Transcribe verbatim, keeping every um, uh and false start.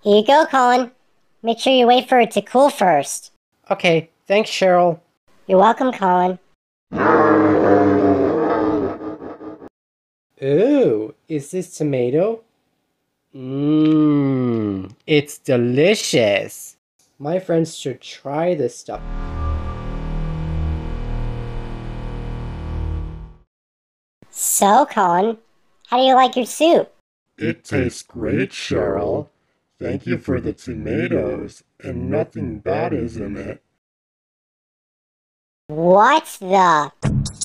Here you go, Colin. Make sure you wait for it to cool first. Okay, thanks, Cheryl. You're welcome, Colin. Ooh, is this tomato? Mmm, it's delicious. My friends should try this stuff. So, Colin, how do you like your soup? It tastes great, Cheryl. Thank you for the tomatoes, and nothing bad is in it. What the...